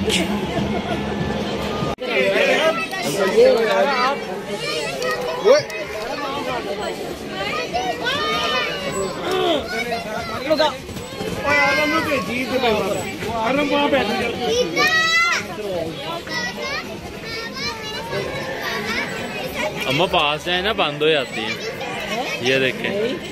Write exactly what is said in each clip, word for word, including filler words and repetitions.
अम्मा पास जाए ना बंद हो जाती है। ये देखें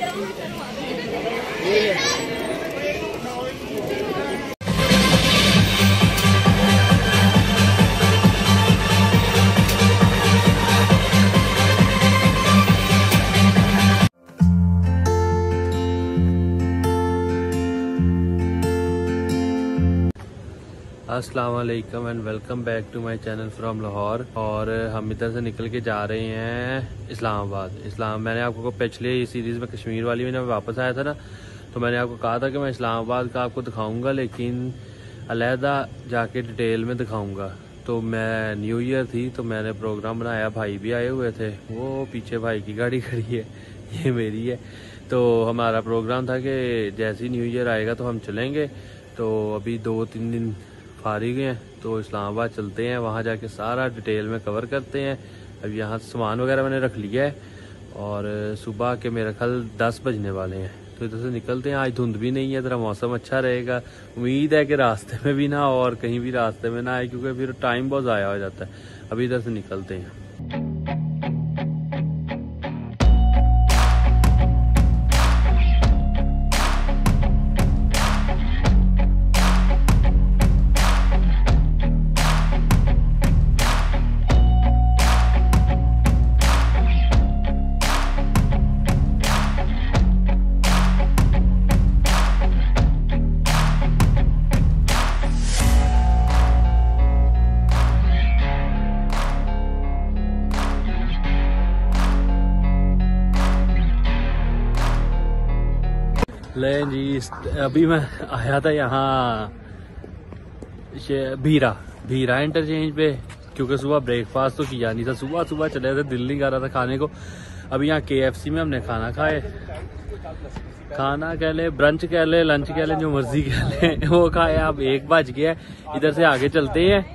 अस्सलाम वालेकुम and welcome back to my channel from Lahore. और हम इधर से निकल के जा रहे हैं इस्लामाबाद। इस्लाम मैंने आपको पिछले सीरीज़ में कश्मीर वाली में जब वापस आया था ना, तो मैंने आपको कहा था कि मैं इस्लामाबाद का आपको दिखाऊंगा, लेकिन अलहदा जाके डिटेल में दिखाऊंगा। तो मैं न्यू ईयर थी तो मैंने प्रोग्राम बनाया, भाई भी आए हुए थे, वो पीछे भाई की गाड़ी खड़ी है, ये मेरी है। तो हमारा प्रोग्राम था कि जैसे ही न्यू ईयर आएगा तो हम चलेंगे। तो अभी दो तीन दिन फारिग हैं तो इस्लामाबाद चलते हैं, वहाँ जाके सारा डिटेल में कवर करते हैं। अब यहाँ सामान वगैरह मैंने रख लिया है और सुबह के मेरे ख्याल दस बजने वाले हैं, तो इधर से निकलते हैं। आज धुंध भी नहीं है, ज़रा मौसम अच्छा रहेगा। उम्मीद है कि रास्ते में भी ना और कहीं भी रास्ते में ना आए, क्योंकि फिर टाइम बहुत ज़ाया हो जाता है। अभी इधर से निकलते हैं। ले जी, अभी मैं आया था यहाँ भीरा भीरा इंटरचेंज पे, क्योंकि सुबह ब्रेकफास्ट तो किया नहीं था। सुबह सुबह चले थे, दिल नहीं कर रहा था खाने को। अभी यहाँ के एफ सी में हमने खाना खाए, खाना कह ले, ब्रंच कह ले, लंच कह ले, जो मर्जी कह ले, वो खाए। अब एक बज गया, इधर से आगे चलते हैं।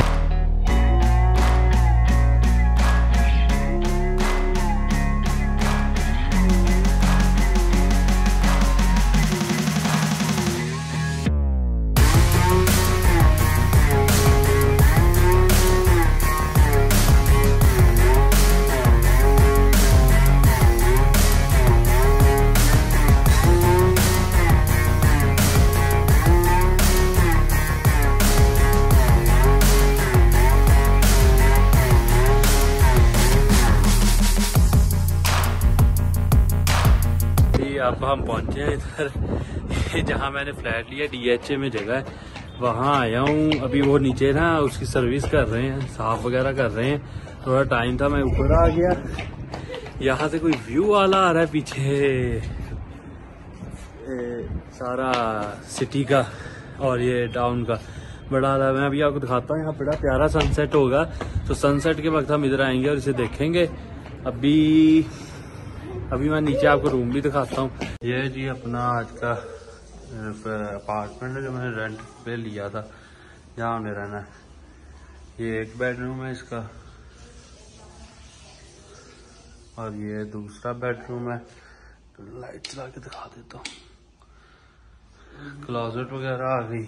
अब हम पहुंचे हैं इधर, जहाँ मैंने फ्लैट लिया डी एच ए में जगह है, वहाँ आया हूँ। अभी वो नीचे ना उसकी सर्विस कर रहे हैं, साफ वगैरह कर रहे हैं। थोड़ा टाइम था, मैं ऊपर आ गया। यहाँ से कोई व्यू वाला आ रहा है पीछे, ए, सारा सिटी का और ये टाउन का बड़ा आ रहा है। मैं अभी आपको दिखाता हूँ, यहाँ बड़ा प्यारा सनसेट होगा। तो सनसेट के वक्त हम इधर आएंगे और इसे देखेंगे। अभी अभी मैं नीचे आपको रूम भी दिखाता हूँ। ये जी अपना आज का अपार्टमेंट है जो मैंने रेंट पे लिया था, जहाँ हमें रहना है। ये एक बेडरूम है इसका और ये दूसरा बेडरूम है। तो लाइट चला के दिखा देता हूँ। क्लोजेट वगैरह आ गई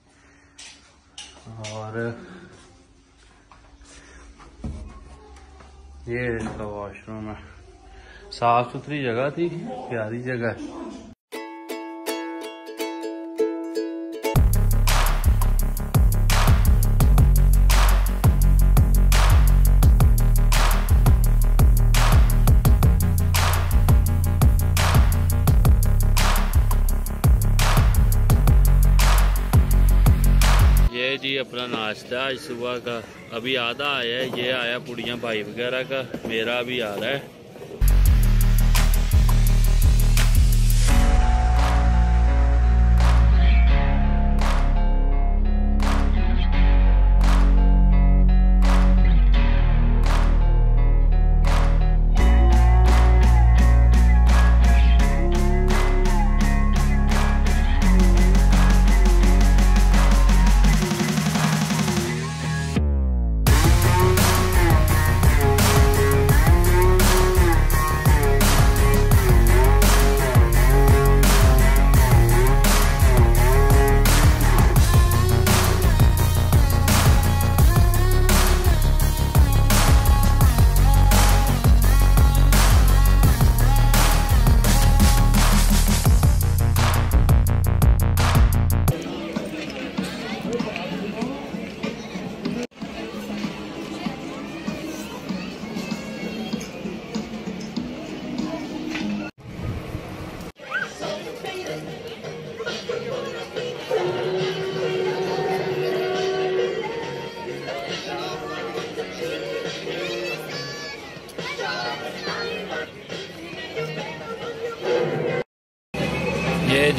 और ये इसका वॉशरूम है। साफ सुथरी जगह थी, प्यारी जगह है। ये जी अपना नाश्ता आज सुबह का, अभी आधा आया है। ये आया पुड़ियाँ भाई वगैरह का, मेरा अभी आ रहा है।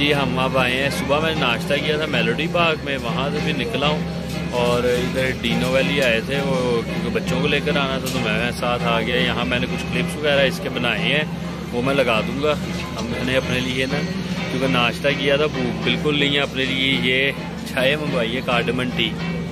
जी हम अब आए हैं। सुबह मैंने नाश्ता किया था मेलोडी पार्क में, वहाँ से भी निकला हूँ और इधर डीनो वैली आए थे, वो क्योंकि बच्चों को लेकर आना था तो मैं साथ आ गया। यहाँ मैंने कुछ क्लिप्स वगैरह इसके बनाए हैं, वो मैं लगा दूँगा। अब मैंने अपने लिए ना, क्योंकि नाश्ता किया था, भूख बिल्कुल नहीं है, अपने लिए ये चाय मंगवाई है कार्डमन टी।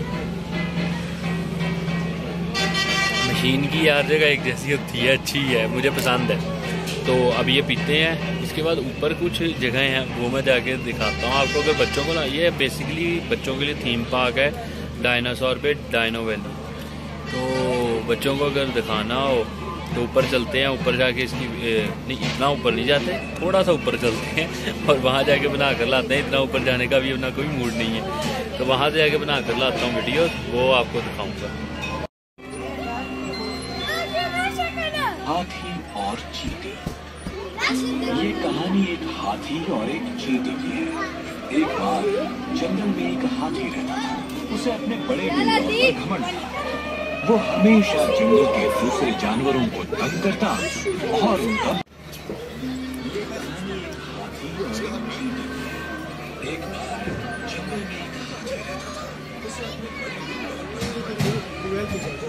मशीन की यार जगह एक जैसी होती है, अच्छी है, मुझे पसंद है। तो अब ये पीते हैं। इसके बाद ऊपर कुछ जगह हैं वो मैं जाके दिखाता हूँ आपको। अगर बच्चों को ना, ये बेसिकली बच्चों के लिए थीम पार्क है डायनासोर पे, डायनो वैली। तो बच्चों को अगर दिखाना हो तो ऊपर चलते हैं। ऊपर जाके इसकी नहीं, इतना ऊपर नहीं जाते, थोड़ा सा ऊपर चलते हैं और वहाँ जाके बना कर लाते हैं। इतना ऊपर जाने का भी अपना कोई मूड नहीं है, तो वहाँ से जाके बना कर लाता हूँ वीडियो, वो आपको दिखाऊँगा। हाथी और चींटी। ये कहानी एक हाथी और एक चींटी की है। एक बार जंगल में एक हाथी रहता था। उसे अपने बड़े बिल्लों पर घमंड था। वो हमेशा जंगल के दूसरे जानवरों को तंग करता और उनका। ये कहानी एक हाथी और एक चींटी की है। एक बार जंगल में एक हाथी रहता था। उसे अपने बड़े बिल्लों पर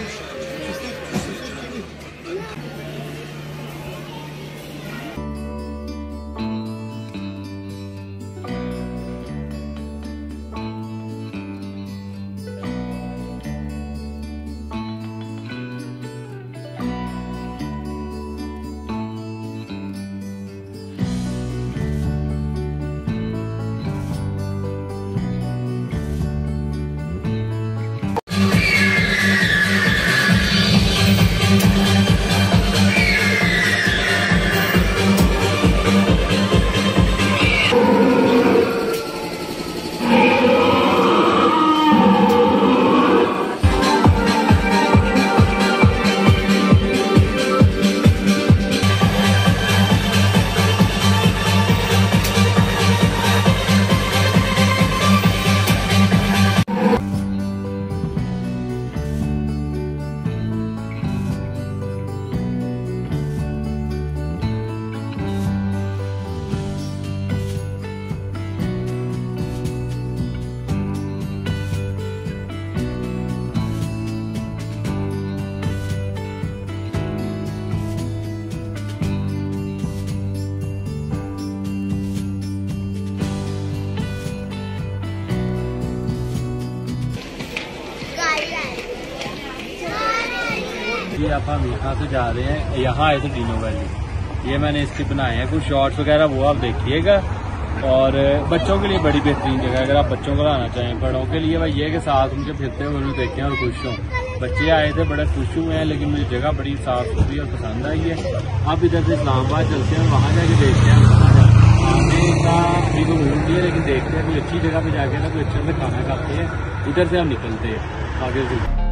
जी आप हम यहाँ से जा रहे हैं। यहाँ आए थे डीनो वैली, ये मैंने इसके बनाए हैं कुछ शॉर्ट्स वगैरह, वो आप देखिएगा। और बच्चों के लिए बड़ी बेहतरीन जगह है, अगर आप बच्चों को लाना चाहें। बड़ों के लिए भाई ये कि साथ उनके फिरते हुए भी देखें और खुश हों। बच्चे आए थे, बड़े खुश हुए हैं, लेकिन मुझे जगह बड़ी साफ सुथरी और पसंद आई है। अब इधर से इस्लामाबाद चलते हैं, वहाँ जाके देखते हैं। आने का भी कोई मूड नहीं है, लेकिन देखते हैं कोई अच्छी जगह पे जाके ना कोई अच्छे से खाना खाते हैं। इधर से हम निकलते हैं आगे से।